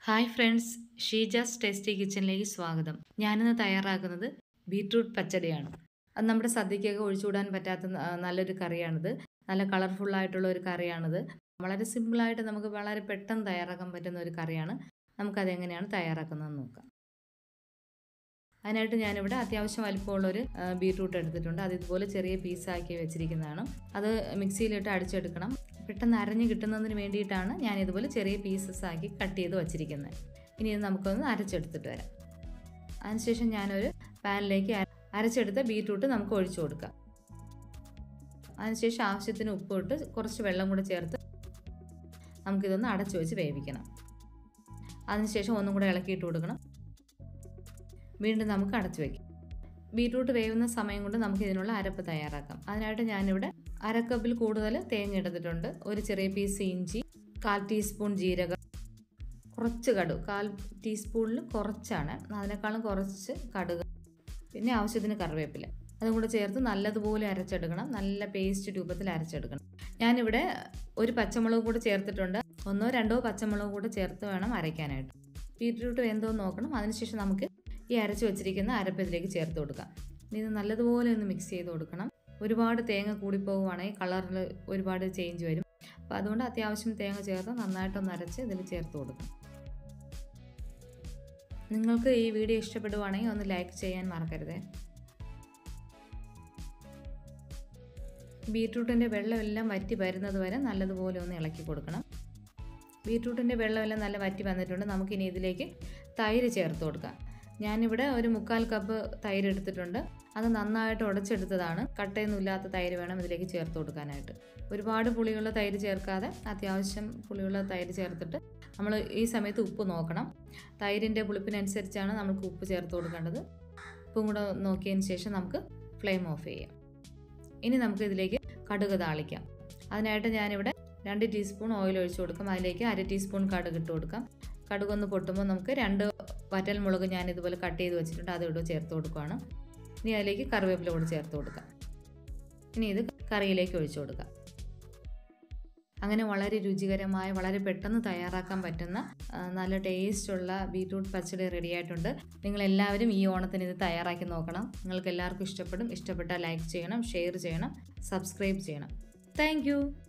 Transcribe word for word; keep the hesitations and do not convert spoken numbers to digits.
Hi friends, Sheeja's tasty കിച്ചണിലേക്ക് സ്വാഗതം. ഞാനിന്ന് തയ്യാറാക്കുന്നത് ബീട്രൂട്ട് പച്ചടിയാണ്. അത് നമ്മുടെ സദ്യക്കൊക്കെ ഒഴിച്ചുകൂടാൻ പറ്റാത്ത നല്ലൊരു കറിയാണിത്. നല്ല കളർഫുള്ളായിട്ടുള്ള ഒരു കറിയാണിത്. വളരെ സിമ്പിളായിട്ട് നമുക്ക് വളരെ പെട്ടെന്ന് തയ്യാറാക്കാൻ പറ്റുന്ന ഒരു കറിയാണ്. നമുക്കതെങ്ങനെയാണ് തയ്യാറാക്കുന്നതെന്ന് നോക്കാം. അതിനായിട്ട് ഞാനിവിടെ അത്യാവശ്യം വലിപ്പമുള്ളൊരു ബീട്രൂട്ട് എടുത്തിട്ടുണ്ട്. അത് ഇതുപോലെ ചെറിയ പീസാക്കി വെച്ചിരിക്കുന്നതാണ്. അത് മിക്സിയിലിട്ട് അടിച്ചെടുക്കണം. പെട്ടെന്ന് അരഞ്ഞ് കിട്ടുന്നതിന് വേണ്ടിയിട്ടാണ് ഞാൻ ഇതുപോലെ ചെറിയ പീസസ് ആക്കി കട്ട് ചെയ്ത് വച്ചിരിക്കുന്നത്. ഇനി ഇത് നമുക്കൊന്ന് അരച്ചെടുത്തിട്ട് വരാം. അതിനുശേഷം ഞാനൊരു പാനിലേക്ക് അരച്ചെടുത്ത ബീട്രൂട്ട് നമുക്ക് ഒഴിച്ചു കൊടുക്കാം. അതിനുശേഷം ആവശ്യത്തിന് ഉപ്പിട്ട് കുറച്ച് വെള്ളം കൂടെ ചേർത്ത് നമുക്കിതൊന്ന് അടച്ചു വെച്ച് വേവിക്കണം. അതിനുശേഷം ഒന്നും കൂടെ ഇളക്കിയിട്ട് കൊടുക്കണം. വീണ്ടും നമുക്ക് അടച്ചു വയ്ക്കാം. ബീട്രൂട്ട് വേവുന്ന സമയം കൊണ്ട് നമുക്ക് ഇതിനുള്ള അരപ്പ് തയ്യാറാക്കാം. അതിനായിട്ട് ഞാനിവിടെ അരക്കപ്പിൽ കൂടുതൽ തേങ്ങ എടുത്തിട്ടുണ്ട്. ഒരു ചെറിയ പീസ് ഇഞ്ചി, കാൽ ടീസ്പൂൺ ജീരകം, കുറച്ച് കടുക്, കാൽ ടീസ്പൂണിൽ കുറച്ചാണ്, അതിനേക്കാളും കുറച്ച് കടുക്, പിന്നെ ആവശ്യത്തിന് കറിവേപ്പില, അതും കൂടെ ചേർത്ത് നല്ലതുപോലെ അരച്ചെടുക്കണം. നല്ല പേസ്റ്റ് രൂപത്തിൽ അരച്ചെടുക്കണം. ഞാനിവിടെ ഒരു പച്ചമുളക് കൂടെ ചേർത്തിട്ടുണ്ട്. ഒന്നോ രണ്ടോ പച്ചമുളക് കൂടെ ചേർത്ത് വേണം അരയ്ക്കാനായിട്ട്. ബീട്രൂട്ട് വെന്തോന്ന് നോക്കണം. അതിനുശേഷം നമുക്ക് ഈ അരച്ച് വെച്ചിരിക്കുന്ന അരപ്പ് ഇതിലേക്ക് ചേർത്ത് കൊടുക്കാം. ഇത് നല്ലതുപോലെ ഒന്ന് മിക്സ് ചെയ്ത് കൊടുക്കണം. ഒരുപാട് തേങ്ങ കൂടിപ്പോവുകയാണെങ്കിൽ കളറിൽ ഒരുപാട് ചേഞ്ച് വരും. അപ്പോൾ അതുകൊണ്ട് അത്യാവശ്യം തേങ്ങ ചേർത്ത് നന്നായിട്ടൊന്ന് അരച്ച് ഇതിൽ ചേർത്ത് കൊടുക്കണം. നിങ്ങൾക്ക് ഈ വീഡിയോ ഇഷ്ടപ്പെടുവാണെങ്കിൽ ഒന്ന് ലൈക്ക് ചെയ്യാൻ മറക്കരുത്. ബീട്രൂട്ടിൻ്റെ വെള്ളമെല്ലാം വറ്റി വരുന്നത് വരെ നല്ലതുപോലെ ഒന്ന് ഇളക്കി കൊടുക്കണം. ബീട്രൂട്ടിൻ്റെ വെള്ളമെല്ലാം നല്ല വറ്റി വന്നിട്ടുണ്ട്. നമുക്കിനി ഇതിലേക്ക് തൈര് ചേർത്ത് കൊടുക്കാം. ഞാനിവിടെ ഒരു മുക്കാൽ കപ്പ് തൈര് എടുത്തിട്ടുണ്ട്. അത് നന്നായിട്ട് ഉടച്ചെടുത്തതാണ്. കട്ടയൊന്നും ഇല്ലാത്ത തൈര് വേണം ഇതിലേക്ക് ചേർത്ത് കൊടുക്കാനായിട്ട്. ഒരുപാട് പുളിയുള്ള തൈര് ചേർക്കാതെ അത്യാവശ്യം പുളിയുള്ള തൈര് ചേർത്തിട്ട് നമ്മൾ ഈ സമയത്ത് ഉപ്പ് നോക്കണം. തൈരിൻ്റെ പുളിപ്പിനനുസരിച്ചാണ് നമുക്ക് ഉപ്പ് ചേർത്ത് കൊടുക്കേണ്ടത്. ഉപ്പും കൂടെ നോക്കിയതിന് ശേഷം നമുക്ക് ഫ്ലെയിം ഓഫ് ചെയ്യാം. ഇനി നമുക്ക് ഇതിലേക്ക് കടുക് താളിക്കാം. അതിനായിട്ട് ഞാനിവിടെ രണ്ട് ടീസ്പൂൺ ഓയിൽ ഒഴിച്ചു കൊടുക്കാം. അതിലേക്ക് അര ടീസ്പൂൺ കടുക് ഇട്ട് കൊടുക്കാം. കടുകൊന്ന് പൊട്ടുമ്പോൾ നമുക്ക് രണ്ട് വറ്റൽമുളക് ഞാൻ ഇതുപോലെ കട്ട് ചെയ്ത് വെച്ചിട്ടുണ്ട്. അത് ഇവിടെ ചേർത്ത് കൊടുക്കുകയാണ്. ഇനി അതിലേക്ക് കറിവേപ്പില കൂടി ചേർത്ത് കൊടുക്കാം. ഇനി ഇത് കറിയിലേക്ക് ഒഴിച്ചു കൊടുക്കാം. അങ്ങനെ വളരെ രുചികരമായ, വളരെ പെട്ടെന്ന് തയ്യാറാക്കാൻ പറ്റുന്ന നല്ല ടേസ്റ്റുള്ള ബീട്രൂട്ട് പച്ചടി റെഡി ആയിട്ടുണ്ട്. നിങ്ങളെല്ലാവരും ഈ ഓണത്തിന് ഇത് തയ്യാറാക്കി നോക്കണം. നിങ്ങൾക്ക് എല്ലാവർക്കും ഇഷ്ടപ്പെടും. ഇഷ്ടപ്പെട്ടാൽ ലൈക്ക് ചെയ്യണം, ഷെയർ ചെയ്യണം, സബ്സ്ക്രൈബ് ചെയ്യണം. താങ്ക്